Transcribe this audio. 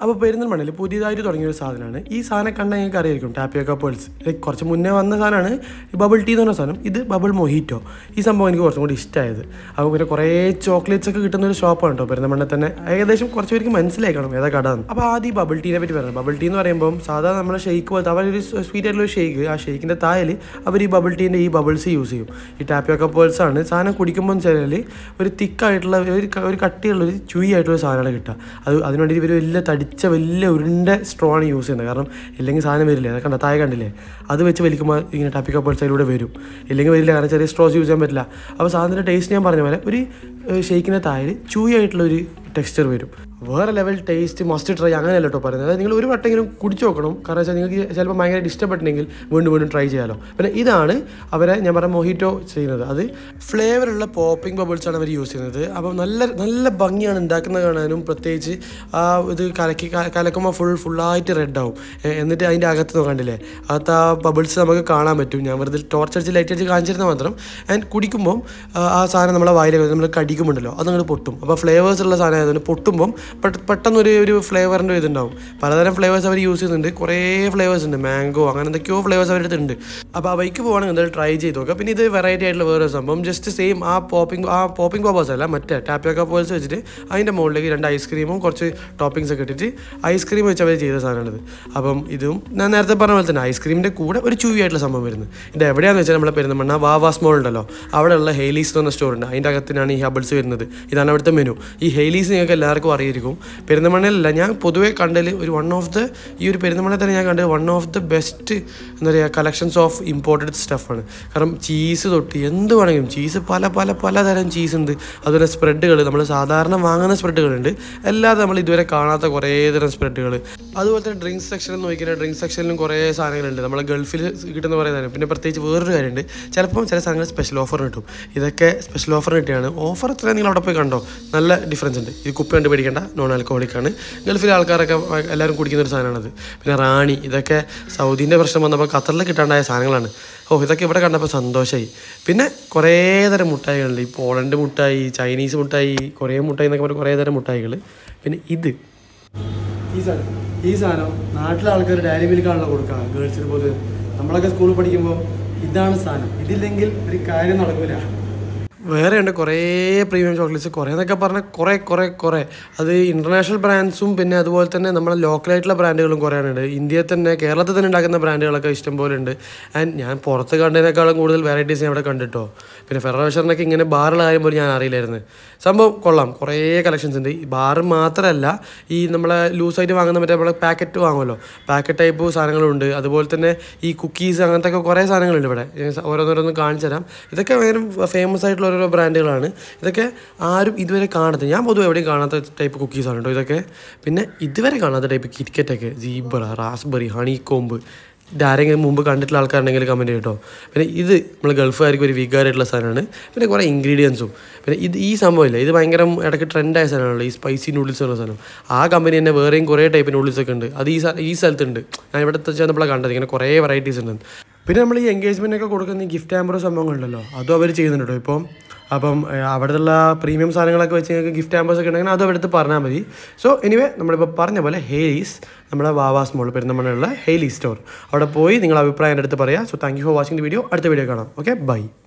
അപ്പോൾ പെരുന്തൽമണ്ണയിൽ പുതിയതായിട്ട് തുടങ്ങിയൊരു സാധനമാണ്. ഈ സാധനം കണ്ടാൽ നിങ്ങൾക്ക് അറിയായിരിക്കും, ടാപ്പിയോക്ക പേൾസ്. കുറച്ച് മുന്നേ വന്ന സാധനമാണ് ഈ ബബിൾ ടീ എന്ന് പറഞ്ഞ സാധനം. ഇത് ബബിൾ മൊഹിറ്റോ. ഈ സംഭവം എനിക്ക് കുറച്ചും കൂടി ഇഷ്ടമായത്. അപ്പോൾ പിന്നെ കുറേ ചോക്ലേറ്റ്സ് ഒക്കെ കിട്ടുന്ന ഒരു ഷോപ്പാണ് കേട്ടോ പെരുന്തൽമണ്ണയിൽ തന്നെ. ഏകദേശം കുറച്ച് പേർക്ക് മനസ്സിലായി കാണും ഏതാ കട എന്ന്. അപ്പോൾ ആദ്യം ബബിൾ ടീനെ പറ്റി പറയുന്നത്. ബബിൾ ടീ എന്ന് പറയുമ്പോൾ സാധാരണ നമ്മളെ ഷെയ്ക്ക് പോലത്തെ അവരൊരു സ്വീറ്റ് ആയിട്ടുള്ള ഷെയ്ക്ക്, ആ ഷെയ്ക്കിൻ്റെ താഴെ അവർ ഈ ബബിൾ ടീൻ്റെ ഈ ബബിൾസ് യൂസ് ചെയ്യും. ഈ ടാപ്പിയോക്ക പേൾസ് ആണ് സാധനം കുടിക്കുമ്പോൾ വെച്ചാൽ ഒരു തിക്കായിട്ടുള്ള ഒരു കട്ടിയുള്ള ഒരു ചുയി ആയിട്ടുള്ള സാധനമാണ് കിട്ടുക. അതിനുവേണ്ടി ഇവർ വലിയ ഉരുണ്ട സ്ട്രോ ആണ് യൂസ് ചെയ്യുന്നത്. കാരണം ഇല്ലെങ്കിൽ സാധനം വരില്ലേ, അത് കണ്ട താഴെ കണ്ടില്ലേ, അത് വെച്ച് വലിക്കുമ്പോൾ ഇങ്ങനെ ടാപ്പിയോക്ക പേൾസ് അതിലൂടെ വരും. ഇല്ലെങ്കിൽ വരില്ല, കാരണം ചെറിയ സ്ട്രോസ് യൂസ് ചെയ്യാൻ പറ്റില്ല. അപ്പോൾ സാധനത്തിൻ്റെ ടേസ്റ്റ് ഞാൻ പറഞ്ഞ പോലെ ഒരു ഷെയ്ക്കിൻ്റെ താഴെ ചൂയി ആയിട്ടുള്ളൊരു ടെക്സ്ചർ വരും. വേറെ ലെവൽ ടേസ്റ്റ്, മസ്റ്റ് ട്രൈ അങ്ങനെയല്ല കേട്ടോ പറയുന്നത്. അതായത് നിങ്ങൾ ഒരു വട്ടെങ്കിലും കുടിച്ച് നോക്കണം. കാരണം വെച്ചാൽ നിങ്ങൾക്ക് ചിലപ്പോൾ ഭയങ്കര ഇഷ്ടപ്പെട്ടെങ്കിൽ വീണ്ടും ട്രൈ ചെയ്യാമല്ലോ. പിന്നെ ഇതാണ് അവരെ ഞാൻ പറഞ്ഞ മൊഹിറ്റോ ചെയ്യുന്നത്. അത് ഫ്ലേവറുള്ള പോപ്പിംഗ് ബബിൾസാണ് അവർ യൂസ് ചെയ്യുന്നത്. അപ്പം നല്ല ഭംഗിയാണ് ഉണ്ടാക്കുന്നത് കാണാനും. പ്രത്യേകിച്ച് ആ ഇത് കലക്കുമ്പോൾ ഫുള്ളായിട്ട് റെഡ് ആവും. എന്നിട്ട് അതിൻ്റെ അകത്ത് നോക്കണ്ടില്ലേ, അകത്ത് ആ ബബിൾസ് നമുക്ക് കാണാൻ പറ്റും. ഞാൻ വെറുതെ ടോർച്ചടിച്ച് ലൈറ്റ് അടിച്ച് കാണിച്ചിരുന്ന മാത്രം. ആൻഡ് കുടിക്കുമ്പം ആ സാധനം നമ്മളെ വായിലേക്ക് നമ്മൾ കടിക്കുമ്പോണ്ടല്ലോ അതങ്ങോട്ട് പൊട്ടും. അപ്പോൾ ഫ്ലേവേഴ്സ് ഉള്ള സാധനം ആയതുകൊണ്ട് പൊട്ടുമ്പം പെട്ടെന്നൊരു ഫ്ലേവറിൻ്റെ ഇതുണ്ടാവും. പലതരം ഫ്ലേവേഴ്സ് അവർ യൂസ് ചെയ്യുന്നുണ്ട്. കുറേ ഫ്ലേവേഴ്സ് ഉണ്ട്, മാംഗോ അങ്ങനെ എന്തൊക്കെയോ ഫ്ലേവേഴ്സ് അവരുടെ അടുത്തുണ്ട്. അപ്പോൾ അവയ്ക്ക് പോകണമെങ്കിൽ എന്തായാലും ട്രൈ ചെയ്ത് നോക്കുക. പിന്നെ ഇത് വെറൈറ്റി ആയിട്ടുള്ള വേറെ സംഭവം, ജസ്റ്റ് സെയിം ആ പോപ്പിംഗ് ബോബേഴ്സ് അല്ല, മറ്റേ ടാപ്പിയോക്ക പേൾസ് വെച്ചിട്ട് അതിൻ്റെ മുകളിലേക്ക് 2 ഐസ്ക്രീമും കുറച്ച് ടോപ്പിങ്സ് ഒക്കെ ഇട്ടിട്ട് ഐസ്ക്രീം വെച്ച് അവർ ചെയ്ത സാധനമാണിത്. അപ്പം ഇതും ഞാൻ നേരത്തെ പറഞ്ഞ പോലെ തന്നെ ഐസ്ക്രീമിൻ്റെ കൂടെ ഒരു ചൂവി ആയിട്ടുള്ള സംഭവം വരുന്നത്. ഇത് എവിടെയാണെന്ന് വെച്ചാൽ നമ്മളെ പെരുന്തൽമണ്ണ വാവാസ് മോൾ ഉണ്ടല്ലോ, അവിടെയുള്ള ഹെയ്ലീസ് എന്ന് പറഞ്ഞ സ്റ്റോർ ഉണ്ട്. അതിൻ്റെ അകത്തിനാണ് ഈ ഹബിൾസ് വരുന്നത്. ഇതാണ് അവിടുത്തെ മെനു. ഈ ഹെയ്ലീസ് നിങ്ങൾക്ക് എല്ലാവർക്കും അറിയായിരിക്കും. പെരുന്തൽമണ്ണയിലല്ല, ഞാൻ പൊതുവേ കണ്ടതിൽ ഈ ഒരു പെരുന്തൽമണ്ണയിൽ തന്നെ ഞാൻ കണ്ടത് വൺ ഓഫ് ദ ബെസ്റ്റ് എന്താ പറയുക കളക്ഷൻസ് ഓഫ് ഇമ്പോർട്ടഡ് സ്റ്റഫാണ്. കാരണം ചീസ് തൊട്ട് എന്ത് വേണമെങ്കിലും ചീസ് പലതരം ചീസ് ഉണ്ട്. അതുപോലെ സ്പ്രെഡുകൾ, നമ്മൾ സാധാരണ വാങ്ങുന്ന സ്പ്രെഡുകളുണ്ട്, അല്ലാതെ നമ്മൾ ഇതുവരെ കാണാത്ത കുറേ തരം സ്പ്രെഡുകൾ. അതുപോലെ തന്നെ ഡ്രിങ്ക്സ് സെക്ഷനിൽ നോക്കിയാൽ ഡ്രിങ്ക്സ് സെക്ഷനിലും കുറേ സാധനങ്ങളുണ്ട്. നമ്മളെ ഗൾഫിൽ കിട്ടുന്ന കുറേ സാധനം. പിന്നെ പ്രത്യേകിച്ച് വേറൊരു കാര്യമുണ്ട്, ചിലപ്പം ചില സാധനങ്ങൾ സ്പെഷ്യൽ ഓഫർ കിട്ടും. ഇതൊക്കെ സ്പെഷ്യൽ ഓഫർ കിട്ടിയാണ്. ഓഫർ എത്ര നിങ്ങൾ അവിടെ പോയി കണ്ടോ, നല്ല ഡിഫറൻസ് ഉണ്ട്. ഇത് കുപ്പി കണ്ട് പേടിക്കേണ്ട, നോൺ ആൽക്കഹോളിക്കാണ്. ഗൾഫിലെ ആൾക്കാരൊക്കെ എല്ലാവരും കുടിക്കുന്നൊരു സാധനമാണത്. പിന്നെ റാണി, ഇതൊക്കെ സൗദീൻ്റെ പ്രശ്നം വന്നപ്പോൾ ഖത്തറിൽ കിട്ടാണ്ടായ സാധനങ്ങളാണ്. ഇതൊക്കെ ഇവിടെ കണ്ടപ്പോൾ സന്തോഷമായി. പിന്നെ കുറേ തരം മുട്ടായികളുണ്ട്. ഈ പോളണ്ട് മുട്ടായി, ചൈനീസ് മുട്ടായി, കൊറിയൻ മുട്ടായി എന്നൊക്കെ പറഞ്ഞാൽ കുറേ തരം മുട്ടായികൾ. പിന്നെ ഈ സാധനം നാട്ടിലെ ആൾക്കാർ ഡയറി മിൽക്കാണല്ലോ കൊടുക്കുക ഗേൾസിന് പൊതുവെ. നമ്മളൊക്കെ സ്കൂളിൽ പഠിക്കുമ്പോൾ ഇതാണ് സാധനം. ഇതില്ലെങ്കിൽ ഒരു കാര്യം നടക്കില്ല. വേറെ ഉണ്ട് കുറേ പ്രീമിയം ചോക്ലേറ്റ്സ്, കുറേ എന്നൊക്കെ പറഞ്ഞാൽ കുറേ അത് ഇൻ്റർനാഷണൽ ബ്രാൻഡ്സും പിന്നെ അതുപോലെ തന്നെ നമ്മുടെ ലോക്കലായിട്ടുള്ള ബ്രാൻഡുകളും കുറേ ഉണ്ട്. ഇന്ത്യയിൽ തന്നെ കേരളത്തിൽ തന്നെ ഉണ്ടാക്കുന്ന ബ്രാൻഡുകളൊക്കെ ഇഷ്ടം പോലെ ഉണ്ട്. ആൻഡ് ഞാൻ പുറത്ത് കണ്ടതിനേക്കാളും കൂടുതൽ വെറൈറ്റീസ് ഞാൻ ഇവിടെ കണ്ടിട്ടോ. പിന്നെ ഫെഡറേഷനൊക്കെ ഇങ്ങനെ ബാറുള്ള കാര്യം പോലും ഞാൻ അറിയില്ലായിരുന്നു. സംഭവം കൊള്ളാം, കുറേ കളക്ഷൻസ് ഉണ്ട്. ഈ ബാറ് മാത്രമല്ല, ഈ നമ്മളെ ലൂസായിട്ട് വാങ്ങുന്ന മറ്റേ നമ്മളെ പാക്കറ്റ് വാങ്ങുമല്ലോ, പാക്കറ്റ് ടൈപ്പ് സാധനങ്ങളുണ്ട്. അതുപോലെ തന്നെ ഈ കുക്കീസ് അങ്ങനത്തെ ഒക്കെ കുറേ സാധനങ്ങളുണ്ട് ഇവിടെ. ഓരോന്നോരോന്ന് കാണിച്ചു തരാം. ഇതൊക്കെ ഭയങ്കര ഫേമസ് ആയിട്ടുള്ള ഓരോ ബ്രാൻഡുകളാണ്. ഇതൊക്കെ ആരും ഇതുവരെ കാണാത്ത, ഞാൻ പൊതുവെ എവിടെയും കാണാത്ത ടൈപ്പ് കുക്കീസാണ് കേട്ടോ ഇതൊക്കെ. പിന്നെ ഇതുവരെ കാണാത്ത ടൈപ്പ് കിറ്റ്കറ്റൊക്കെ, സീബ്ര, റാസ്ബെറി, ഹണി കോമ്പ്. ഇതാരെങ്കിലും മുമ്പ് കണ്ടിട്ടുള്ള ആൾക്കാരുണ്ടെങ്കിൽ കമൻറ്റ് കേട്ടോ. പിന്നെ ഇത് നമ്മൾ ഗൾഫുകാർക്ക് ഒരു വികാരമായിട്ടുള്ള സാധനമാണ്. പിന്നെ കുറേ ഇൻഗ്രീഡിയൻസും. പിന്നെ ഈ സംഭവമില്ല, ഇത് ഭയങ്കര ഇടയ്ക്ക് ട്രെൻഡായ സാധനമാണല്ലോ, ഈ സ്പൈസി നൂഡിൽസ് ഉള്ള സാധനം. ആ കമ്പനി തന്നെ വേറെയും കുറേ ടൈപ്പ് നൂഡിൽസൊക്കെ ഉണ്ട്. അത് ഈ സ്ഥലത്തുണ്ട്. ഞാൻ ഇവിടെ ചെന്നപ്പോഴാണ് കണ്ടത്. ഇങ്ങനെ കുറേ വെറൈറ്റീസ് ഉണ്ട്. പിന്നെ നമ്മൾ ഈ എൻഗേജ്മെൻറ്റൊക്കെ കൊടുക്കുന്ന ഈ ഗിഫ്റ്റ് ഹാമ്പർ സംഭവങ്ങളുണ്ടല്ലോ, അതും അവർ ചെയ്യുന്നുണ്ട് കേട്ടോ. അപ്പം അവിടെയുള്ള പ്രീമിയം സാധനങ്ങളൊക്കെ വെച്ച് നിങ്ങൾക്ക് ഗിഫ്റ്റ് ഹാമ്പേഴ്സ് ഒക്കെ ഉണ്ടെങ്കിൽ അതും എടുത്ത് പറഞ്ഞാൽ മതി. സോ എനിവേ, നമ്മളിപ്പോൾ പറഞ്ഞ പോലെ ഹെയ്ലീസ്, നമ്മുടെ വാവാസ് മോൾ പെരുന്തൽമണ്ണയിലുള്ള ഹെയ്ലീസ് സ്റ്റോർ, അവിടെ പോയി നിങ്ങൾ അഭിപ്രായം എൻ്റെ അടുത്ത് പറയാം. So thank you for watching the video. അടുത്ത വീഡിയോ കാണാം. Okay, by.